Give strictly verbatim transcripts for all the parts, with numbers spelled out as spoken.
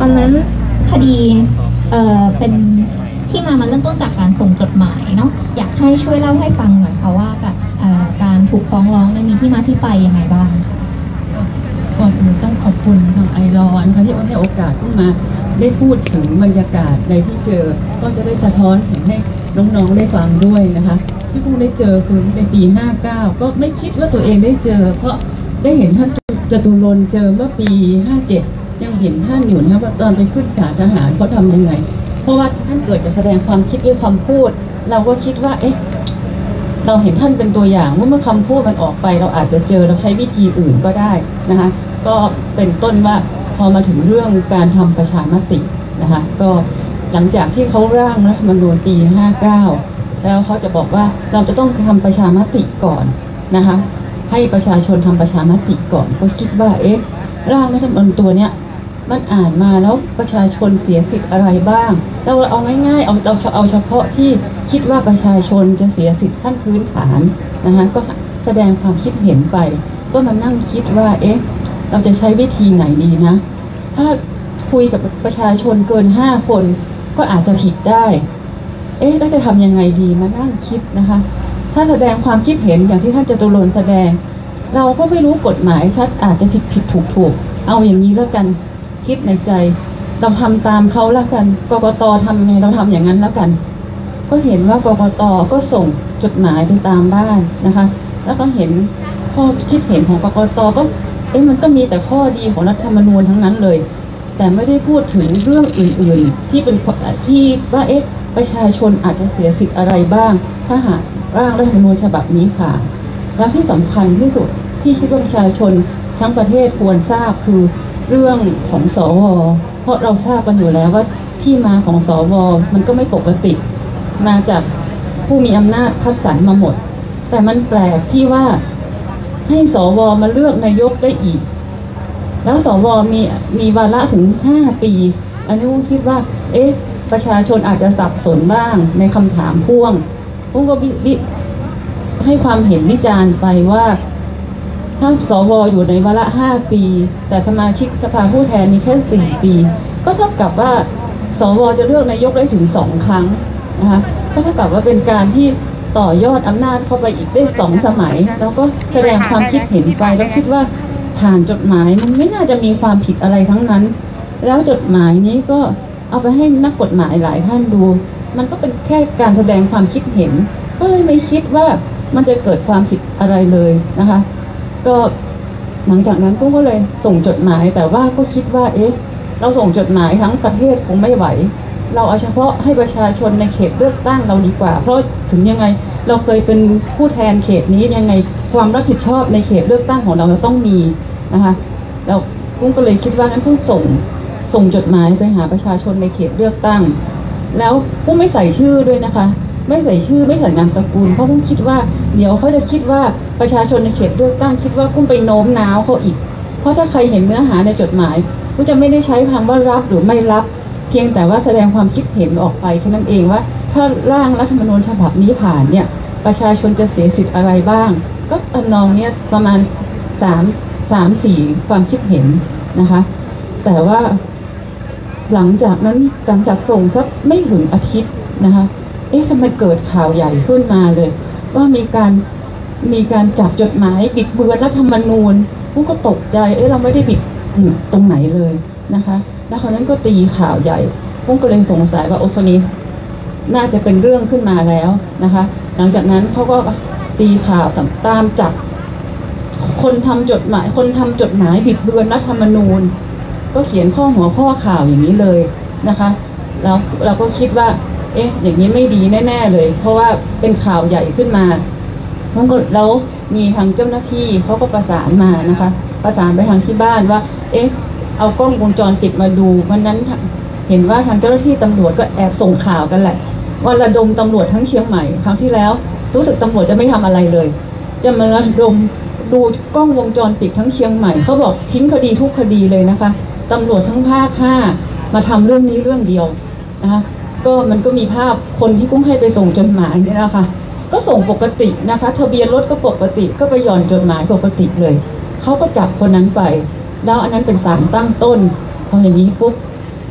อนนั้นคดีเอ่อเป็นที่มามันเริ่มต้นจากการส่งจดหมายเนาะอยากให้ช่วยเล่าให้ฟังหน่อยค่ะว่ากับการถูกฟ้องร้องมีที่มาที่ไปยังไงบ้างค่ะก่อนอื่นต้องขอบคุณทางไอรอนค่ะที่ให้โอกาสขึ้นมาได้พูดถึงบรรยากาศในที่เจอก็จะได้สะท้อนให้น้องๆได้ฟังด้วยนะคะที่กุ้งได้เจอคือในปีห้าเก้าก็ไม่คิดว่าตัวเองได้เจอเพราะได้เห็นท่านจตุรนต์เจอเมื่อปีห้าเจ็ดยังเห็นท่านอยู่นะคะว่าตอนไปขึ้นศาลทหารเขาทำยังไงเพราะว่าท่านเกิดจะแสดงความคิดด้วยคำพูดเราก็คิดว่าเอ๊ะเราเห็นท่านเป็นตัวอย่างเมื่อคำพูดมันออกไปเราอาจจะเจอเราใช้วิธีอื่นก็ได้นะคะก็เป็นต้นว่าพอมาถึงเรื่องการทำประชามตินะคะก็หลังจากที่เขาร่างรัฐธรรมนูญปีห้าเก้าแล้วเขาจะบอกว่าเราจะต้องทำประชามติก่อนนะคะให้ประชาชนทำประชามติก่อนก็คิดว่าเอ๊ะร่างรัฐธรรมนูญตัวเนี้ยมันอ่านมาแล้วประชาชนเสียสิทธิ์อะไรบ้างเราเอาง่ายๆเอาเราเอาเฉพาะที่คิดว่าประชาชนจะเสียสิทธิ์ขั้นพื้นฐานนะคะก็แสดงความคิดเห็นไปก็มานั่งคิดว่าเอ๊ะเราจะใช้วิธีไหนดีนะถ้าคุยกับประชาชนเกินห้าคนก็อาจจะผิดได้เอ๊ะเราจะทำยังไงดีมานั่งคิดนะคะถ้าแสดงความคิดเห็นอย่างที่ท่านจตุรนต์แสดงเราก็ไม่รู้กฎหมายชัดอาจจะผิดผิดถูกถูกเอาอย่างนี้แล้วกันคิดในใจเราทำตามเขาแล้วกันกกตทำยังไงเราทำอย่างนั้นแล้วกันก็เห็นว่ากกตก็ส่งจดหมายไปตามบ้านนะคะแล้วก็เห็นข้อคิดเห็นของกกตก็เอ๊ะมันก็มีแต่ข้อดีของรัฐธรรมนูญทั้งนั้นเลยแต่ไม่ได้พูดถึงเรื่องอื่นๆที่เป็นที่ว่าเอ๊ะประชาชนอาจจะเสียสิทธิ์อะไรบ้างถ้าหากร่างรัฐธรรมนูญฉบับนี้ผ่านแล้วที่สำคัญที่สุดที่คิดว่าประชาชนทั้งประเทศควรทราบคือเรื่องของสวเพราะเราทราบกันอยู่แล้วว่าที่มาของสวมันก็ไม่ปกติมาจากผู้มีอำนาจคัดสรรมาหมดแต่มันแปลกที่ว่าให้สวมาเลือกนายกได้อีกแล้วสวมีมีวาระถึงห้าปีอันนี้ผมคิดว่าเอ๊ะประชาชนอาจจะสับสนบ้างในคำถามพ่วงผมก็บิให้ความเห็นวิจารณ์ไปว่าถ้าสวอยู่ในวาระห้าปีแต่สมาชิกสภาผู้แทนมีแค่สี่ปีก็เท่ากับว่าสวจะเลือกนายกได้ถึงสองครั้งนะคะก็เท่ากับว่าเป็นการที่ต่อยอดอำนาจเข้าไปอีกได้สองสมัยแล้วก็แสดงความคิดเห็นไปแล้วคิดว่าผ่านจดหมายมันไม่น่าจะมีความผิดอะไรทั้งนั้นแล้วจดหมายนี้ก็เอาไปให้นักกฎหมายหลายท่านดูมันก็เป็นแค่การแสดงความคิดเห็นก็เลยไม่คิดว่ามันจะเกิดความผิดอะไรเลยนะคะก็หลังจากนั้นก็เลยส่งจดหมายแต่ว่าก็คิดว่าเอ๊ะเราส่งจดหมายทั้งประเทศคงไม่ไหวเราเอาเฉพาะให้ประชาชนในเขตเลือกตั้งเราดีกว่าเพราะถึงยังไงเราเคยเป็นผู้แทนเขตนี้ยังไงความรับผิดชอบในเขตเลือกตั้งของเราเราต้องมีนะคะแล้วกุ้งก็เลยคิดว่างั้นกุ้งส่งส่งจดหมายไปหาประชาชนในเขตเลือกตั้งแล้วกุ้งไม่ใส่ชื่อด้วยนะคะไม่ใส่ชื่อไม่ใส่นามสกุลเพราะกุ้งคิดว่าเดี๋ยวเขาจะคิดว่าประชาชนในเขตเลือกตั้งคิดว่ากุ้งไปโน้มน้าวเขาอีกเพราะถ้าใครเห็นเนื้อหาในจดหมายกุ้งจะไม่ได้ใช้คำว่ารับหรือไม่รับเพียงแต่ว่าแสดงความคิดเห็นออกไปแค่นั้นเองว่าถ้าร่างรัฐธรรมนูญฉบับนี้ผ่านเนี่ยประชาชนจะเสียสิทธิ์อะไรบ้างก็ทำนองนี้ประมาณสามสามสี่ความคิดเห็นนะคะแต่ว่าหลังจากนั้นหลังจากส่งสักไม่ถึงอาทิตย์นะคะเอ๊ะทำไมเกิดข่าวใหญ่ขึ้นมาเลยว่ามีการมีการจับจดหมายบิดเบือนรัฐธรรมนูญผู้ก็ตกใจเอ๊ะเราไม่ได้บิดตรงไหนเลยนะคะแล้วคราวนั้นก็ตีข่าวใหญ่ผมก็เลยสงสัยว่าโอ้คนนี้น่าจะเป็นเรื่องขึ้นมาแล้วนะคะหลังจากนั้นเขาก็ตีข่าวตามจับคนทำจดหมายคนทำจดหมายบิดเบือนรัฐธรรมนูญก็เขียนข้อหัวข้อข่าวอย่างนี้เลยนะคะแล้วเราก็คิดว่าเอ๊ะอย่างนี้ไม่ดีแน่ๆเลยเพราะว่าเป็นข่าวใหญ่ขึ้นมาแล้วมีทางเจ้าหน้าที่เขาก็ประสานมานะคะประสานไปทางที่บ้านว่าเอ๊ะเอากล้องวงจรปิดมาดูวันนั้นเห็นว่าทางเจ้าหน้าที่ตำรวจก็แอบส่งข่าวกันแหละว่าระดมตำรวจทั้งเชียงใหม่ครั้งที่แล้วรู้สึกตำรวจจะไม่ทำอะไรเลยจะมาระดมดูกล้องวงจรปิดทั้งเชียงใหม่เขาบอกทิ้งคดีทุกคดีเลยนะคะตำรวจทั้งภาคห้ามาทำเรื่องนี้เรื่องเดียวนะคะก็มันก็มีภาพคนที่กุ้งให้ไปส่งจดหมายนี่นะคะก็ส่งปกตินะคะทะเบียนรถก็ปกติก็ไปหย่อนจดหมายปกติเลยเขาก็จับคนนั้นไปแล้วอันนั้นเป็นสารตั้งต้นพออย่างนี้ปุ๊บ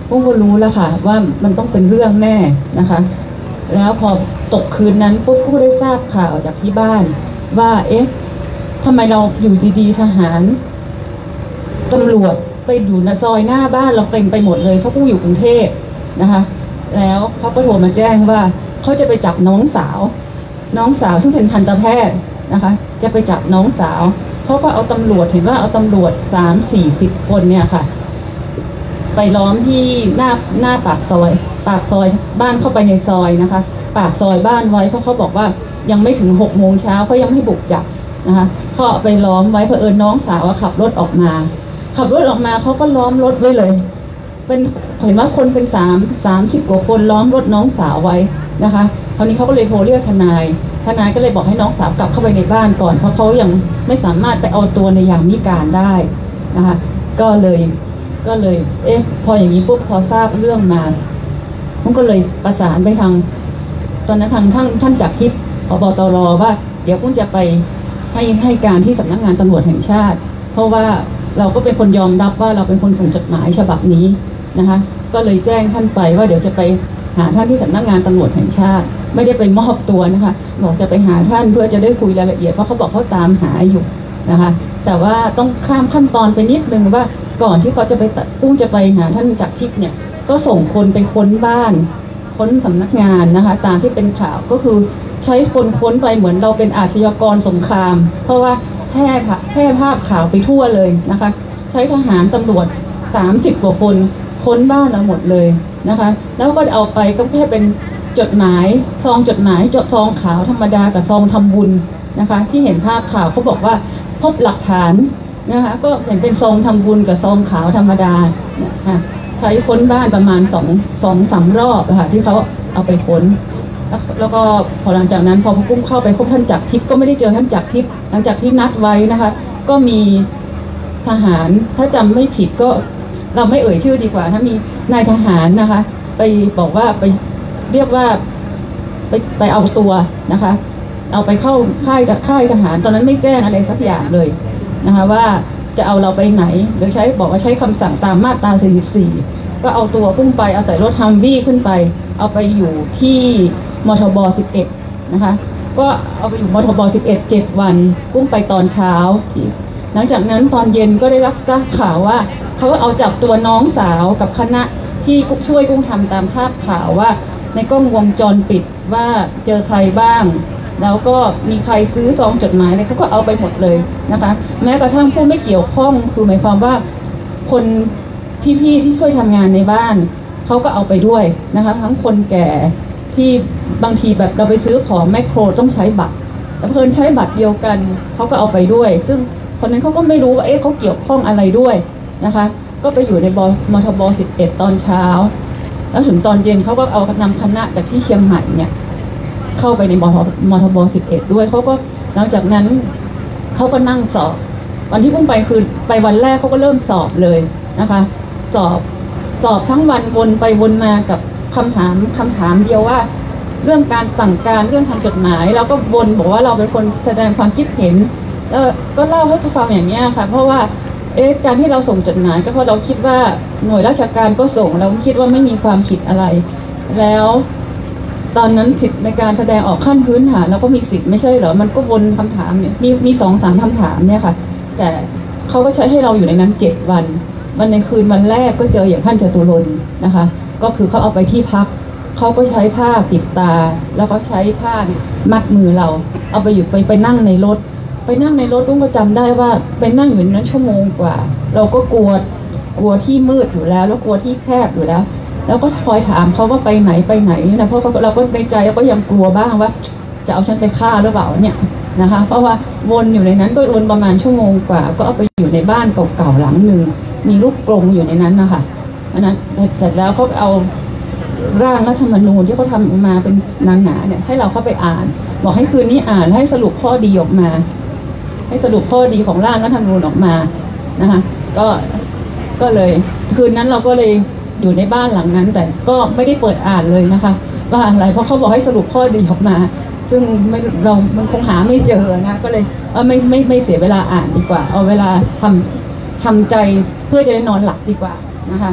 กุ้งก็รู้แล้วค่ะว่ามันต้องเป็นเรื่องแน่นะคะแล้วพอตกคืนนั้นปุ๊บกุ้งได้ทราบข่าวจากที่บ้านว่าเอ๊ะทำไมเราอยู่ดีๆทหารตำรวจไปอยู่ในซอยหน้าบ้านเราเต็มไปหมดเลยเพราะกุ้งอยู่กรุงเทพนะคะแล้วเขาก็โทรมาแจ้งว่าเขาจะไปจับน้องสาวน้องสาวซึ่งเป็นทันตแพทย์นะคะจะไปจับน้องสาวเขาก็เอาตำรวจเห็นว่าเอาตำรวจสามสี่สิบคนเนี่ยค่ะไปล้อมที่หน้าหน้าปากซอยปากซอยบ้านเข้าไปในซอยนะคะปากซอยบ้านไว้เพราะเขาบอกว่ายังไม่ถึงหกโมงเช้าเขายังไม่บุกจับนะคะเขาเอาไปล้อมไว้เผอิญน้องสาวขับรถออกมาขับรถออกมาเขาก็ล้อมรถไว้เลยเป็นเห็นว่าคนเป็นสามสามสิบกว่าคนล้อมรถน้องสาวไว้นะคะคราวนี้เขาก็เลยโทรเรียกทนายทนายก็เลยบอกให้น้องสาวกลับเข้าไปในบ้านก่อนเพราะเขายังไม่สามารถไปเอาตัวในยามวิกาลได้นะคะก็เลยก็เลยเอ๊ะพออย่างนี้ปุ๊บพอทราบเรื่องมาผมก็เลยประสานไปทางตอนนั้นทางท่านท่านจักรทิพย์ผบตรว่าเดี๋ยวผมจะไปให้ให้การที่สำนักงานตำรวจแห่งชาติเพราะว่าเราก็เป็นคนยอมรับว่าเราเป็นคนส่งจดหมายฉบับนี้นะคะก็เลยแจ้งท่านไปว่าเดี๋ยวจะไปหาท่านที่สำนักงานตำรวจแห่งชาติไม่ได้ไปมอบตัวนะคะบอกจะไปหาท่านเพื่อจะได้คุยรายละเอียดเพราะเขาบอกเขาตามหาอยู่นะคะแต่ว่าต้องข้ามขั้นตอนไปนิดนึงว่าก่อนที่เขาจะไปกุ้งจะไปหาท่านจักรทิพย์เนี่ยก็ส่งคนไปค้นบ้านค้นสำนักงานนะคะตามที่เป็นข่าวก็คือใช้คนค้นไปเหมือนเราเป็นอาชญากรสงครามเพราะว่าแพร่ค่ะแพร่ภาพข่าวไปทั่วเลยนะคะใช้ทหารตำรวจสามสิบกว่าคนค้นบ้านเราหมดเลยนะคะแล้วก็เอาไปก็แค่เป็นจดหมายซองจดหมายจดซองขาวธรรมดากับซองทำบุญนะคะที่เห็นภาพข่าวเขาบอกว่าพบหลักฐานนะคะก็เห็นเป็นซองทำบุญกับซองขาวธรรมดานะคะใช้ค้นบ้านประมาณสองสองสามรอบค่ะที่เขาเอาไปค้นแล้วก็พอหลังจากนั้นพอพกุ้งเข้าไปพบท่านจักรทิพย์ก็ไม่ได้เจอท่านจักรทิพย์หลังจากที่นัดไว้นะคะก็มีทหารถ้าจำไม่ผิดก็เราไม่เอ่ยชื่อดีกว่าถ้ามีนายทหารนะคะไปบอกว่าไปเรียกว่าไปไปเอาตัวนะคะเอาไปเข้าค่ายค่ายทหารตอนนั้นไม่แจ้งอะไรสักอย่างเลยนะคะว่าจะเอาเราไปไหนหรือใช้บอกว่าใช้คำสั่งตามมาตราสี่สิบสี่ก็เอาตัวขึ้นไปเอาใส่รถฮัมวี่ขึ้นไปเอาไปอยู่ที่มทบสิบเอ็ดนะคะก็เอาไปอยู่มทบสิบเอ็ดเจ็ดวันกุ้งไปตอนเช้าที่หลังจากนั้นตอนเย็นก็ได้รับทราบข่าวว่าเขาเอาจับตัวน้องสาวกับคณะที่กุ้งช่วยกุ้งทำตามภาพข่าวว่าในกล้องวงจรปิดว่าเจอใครบ้างแล้วก็มีใครซื้อซองจดหมายอะไรเขาก็เอาไปหมดเลยนะคะแม้กระทั่งผู้ไม่เกี่ยวข้องคือหมายความว่าคนพี่ๆที่ช่วยทำงานในบ้านเขาก็เอาไปด้วยนะคะทั้งคนแก่ที่บางทีแบบเราไปซื้อของแมคโครต้องใช้บัตรแต่เพิ่นใช้บัตรเดียวกันเขาก็เอาไปด้วยซึ่งคนนั้นเขาก็ไม่รู้ว่าเอ๊ะเขาเกี่ยวข้องอะไรด้วยนะคะก็ไปอยู่ในบมทบสิบเอ็ดตอนเช้าแล้วถึงตอนเย็นเขาก็เอานำคณะจากที่เชียงใหม่เนี่ยเข้าไปในมทบสิบเอ็ดด้วยเขาก็หลังจากนั้นเขาก็นั่งสอบวันที่พุ่งไปคือไปวันแรกเขาก็เริ่มสอบเลยนะคะสอบสอบทั้งวันวนไปวนมากับคำถามคำถามเดียวว่าเรื่องการสั่งการเรื่องทำจดหมายเราก็วนบอกว่าเราเป็นคนแสดงความคิดเห็นแล้วก็เล่าให้เขาฟังอย่างนี้ค่ะเพราะว่าเอ๊ะการที่เราส่งจดหมายก็เพราะเราคิดว่าหน่วยราชการก็ส่งเราคิดว่าไม่มีความผิดอะไรแล้วตอนนั้นสิทธิ์ในการแสดงออกขั้นพื้นฐานเราก็มีสิทธิ์ไม่ใช่เหรอมันก็วนคำถามเนี่ยมีมีสองสามคำถามเนี่ยค่ะแต่เขาก็ใช้ให้เราอยู่ในนั้นเจ็ดวันวันในคืนวันแรกก็เจออย่างท่านจตุรนต์นะคะก็คือเขาเอาไปที่พักเขาก็ใช้ผ้าปิดตาแล้วก็ใช้ผ้ามัดมือเราเอาไปอยู่ไปไปนั่งในรถไปนั่งในรถก็จำได้ว่าไปนั่งอยู่ในนั้นชั่วโมงกว่าเราก็กลัวกลัวที่มืดอยู่แล้วแล้วกลัวที่แคบอยู่แล้วแล้วก็คอยถามเขาว่าไปไหนไปไหนนะเพราะเราก็ในใจเราก็ยังกลัวบ้างว่าจะเอาฉันไปฆ่าหรือเปล่าเนี่ยนะคะเพราะว่าวนอยู่ในนั้นก็วนประมาณชั่วโมงกว่าก็เอาไปอยู่ในบ้านเก่าๆหลังหนึ่งมีลูกกรงอยู่ในนั้นนะคะอันนั้นเสร็จแล้วเขาเอาร่างรัฐธรรมนูญที่เขาทำมาเป็นหนาๆเนี่ยให้เราเข้าไปอ่านบอกให้คืนนี้อ่านให้สรุปข้อดีออกมาให้สรุปข้อดีของร่างรัฐธรรมนูญออกมานะคะก็ก็เลยคืนนั้นเราก็เลยอยู่ในบ้านหลังนั้นแต่ก็ไม่ได้เปิดอ่านเลยนะคะว่าอะไรเพราะเขาบอกให้สรุปข้อดีออกมาซึ่งไม่เรามันคงหาไม่เจอนะก็เลยเออไม่ไม่ไม่เสียเวลาอ่านดีกว่าเอาเวลาทำทำใจเพื่อจะได้นอนหลับดีกว่านะคะ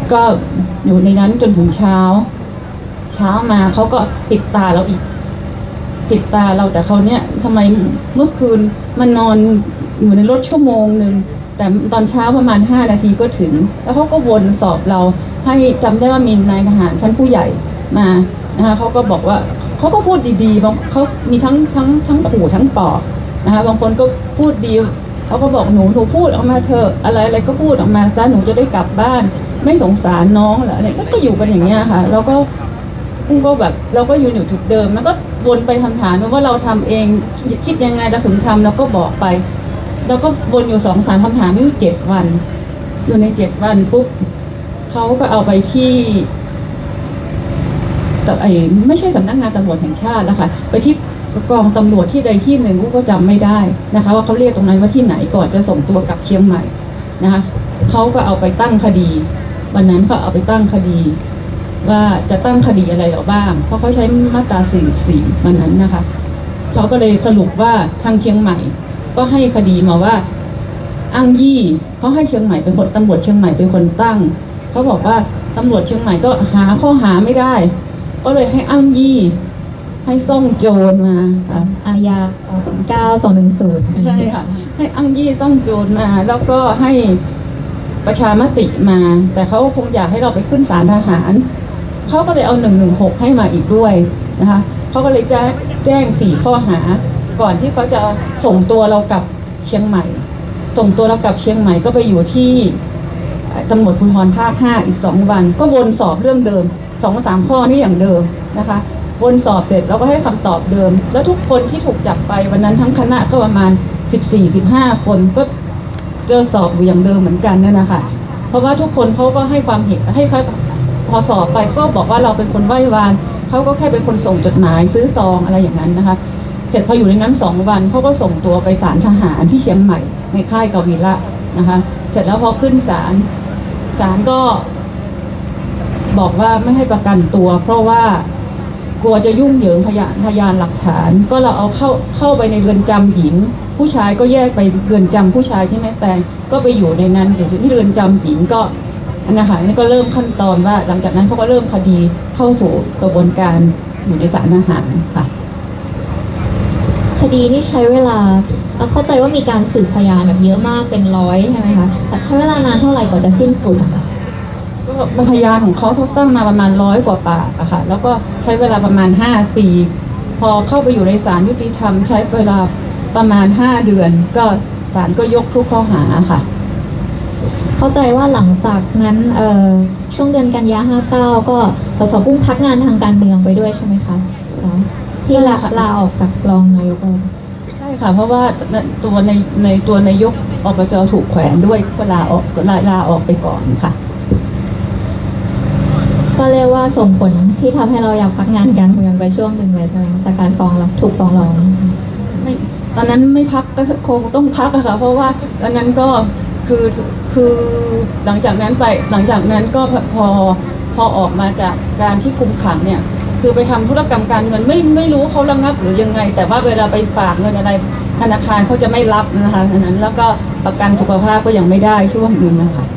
ก็อยู่ในนั้นจนถึงเช้า เช้ามาเขาก็ปิดตาเราอีกปิดตาเราแต่เขาเนี้ยทำไมเมื่อคืนมันนอนอยู่ในรถชั่วโมงหนึ่งแต่ตอนเช้าประมาณห้านาทีก็ถึงแล้วเขาก็วนสอบเราให้จำได้ว่ามีนายทหารชั้นผู้ใหญ่มานะคะเขาก็บอกว่าเขาก็พูดดีๆบางเขามีทั้งทั้งทั้งขู่ทั้งปลอบนะคะบางคนก็พูดดีเขาก็บอกหนูหนูพูดออกมาเถอะอะไรอะไรก็พูดออกมาซะหนูจะได้กลับบ้านไม่สงสารน้องเหรอเนี่ยก็อยู่กันอย่างเงี้ยค่ะแล้วก็ก็แบบเราก็อยู่อยู่จุดเดิมมันก็วนไปคำถามว่าเราทำเองคิดยังไงเราถึงทำเราก็บอกไปแล้วก็วนอยู่สองสามคำถามอยู่เจ็ดวันอยู่ในเจ็ดวันปุ๊บเขาก็เอาไปที่แต่ไอ้ไม่ใช่สำนักงานตำรวจแห่งชาติแล้วค่ะไปที่กองตำรวจที่ใดที่หนึ่งก็จำไม่ได้นะคะว่าเขาเรียกตรงนั้นว่าที่ไหนก่อนจะส่งตัวกลับเชียงใหม่นะคะเขาก็เอาไปตั้งคดีวันนั้นเขาเอาไปตั้งคดีว่าจะตั้งคดีอะไรหรอบ้างเพราะเขาใช้มาตราสี่สิบสี่วันนั้นนะคะเขาก็เลยสรุปว่าทางเชียงใหม่ก็ให้คดีมาว่าอ้างยี่เขาให้เชียงใหม่เป็นคนตำรวจเชียงใหม่เป็นคนตั้งเขาบอกว่าตำรวจเชียงใหม่ก็หาข้อหาไม่ได้ก็เลยให้อ้างยี่ให้ซ่องโจรมาค่ะอาญาสองศูนย์เก้า สองหนึ่งศูนย์ใช่ค่ะให้อ้างยี่ซ่องโจรมาแล้วก็ให้ประชามติมาแต่เขาคงอยากให้เราไปขึ้นศาลทหารเขาก็เลยเอาหนึ่งหนึ่งหกให้มาอีกด้วยนะคะเขาก็เลยแจ้งแจ้งสี่ข้อหาก่อนที่เขาจะส่งตัวเรากลับเชียงใหม่ส่งตัวเรากลับเชียงใหม่ก็ไปอยู่ที่ตำรวจภูธรภาคห้าอีกสองวันก็วนสอบเรื่องเดิมสองสามข้อนี่อย่างเดิมนะคะวนสอบเสร็จเราก็ให้คำตอบเดิมแล้วทุกคนที่ถูกจับไปวันนั้นทั้งคณะก็ประมาณสิบสี่ สิบห้าคนก็เจอสอบอยู่อย่างเดิมเหมือนกันนั่นนะคะเพราะว่าทุกคนเขาก็ให้ความเห็นให้เขาพอสอบไปก็บอกว่าเราเป็นคนไหว้วานเขาก็แค่เป็นคนส่งจดหมายซื้อซองอะไรอย่างนั้นนะคะเสร็จพออยู่ในนั้นสองวันเขาก็ส่งตัวไปศาลทหารที่เชียงใหม่ในค่ายกวีระนะคะเสร็จแล้วพอขึ้นศาลศาลก็บอกว่าไม่ให้ประกันตัวเพราะว่ากลัวจะยุ่งเหยิงพยานพยานหลักฐานก็เราเอาเข้าเข้าไปในเรือนจำหญิงผู้ชายก็แยกไปเรือนจำผู้ชายที่แม่แตงก็ไปอยู่ในนั้นอยู่ที่เรือนจำหญิงก็อันนะคะนี่ก็เริ่มขั้นตอนว่าหลังจากนั้นเขาก็เริ่มคดีเข้าสู่กระบวนการอยู่ในศาลทหารค่ะคดีนี่ใช้เวลาเข้าใจว่ามีการสืบพยานแบบเยอะมากเป็นร้อยใช่ไหมคะแต่ใช้เวลานานเท่าไหร่กว่าจะสิ้นสุดอะคะก็พยานของเขาเขาตั้งมาประมาณร้อยกว่าปากอะค่ะแล้วก็ใช้เวลาประมาณห้าปีพอเข้าไปอยู่ในศาลยุติธรรมใช้เวลาประมาณห้าเดือนก็ศาลก็ยกทุกข้อหาค่ะเข้าใจว่าหลังจากนั้นช่วงเดือนกันยาห้าเก้าก็สสกุ้งพักงานทางการเมืองไปด้วยใช่ไหมคะที่ลาลาออกจากรองนายกใช่ค่ะเพราะว่าตัวในในตัวนายกอบจถูกแขวนด้วยก็ลาออกลาลาออกไปก่อนค่ะก็เรียกว่าส่งผลที่ทำให้เราอยากพักงานการเมืองไปช่วงหนึ่งเลยใช่ไหมจากการฟ้องเราถูกฟ้องร้องไม่ตอนนั้นไม่พักก็คงต้องพักอะค่ะเพราะว่าตอนนั้นก็คือคือหลังจากนั้นไปหลังจากนั้นก็พอพอออกมาจากการที่คุมขังเนี่ยคือไปทำธุรกรรมการเงินไม่ไม่รู้เขาระงับหรือยังไงแต่ว่าเวลาไปฝากเงินอะไรธนาคารเขาจะไม่รับนะคะฉะนั้นแล้วก็ประกันสุขภาพก็ยังไม่ได้ช่วงนึงนะคะ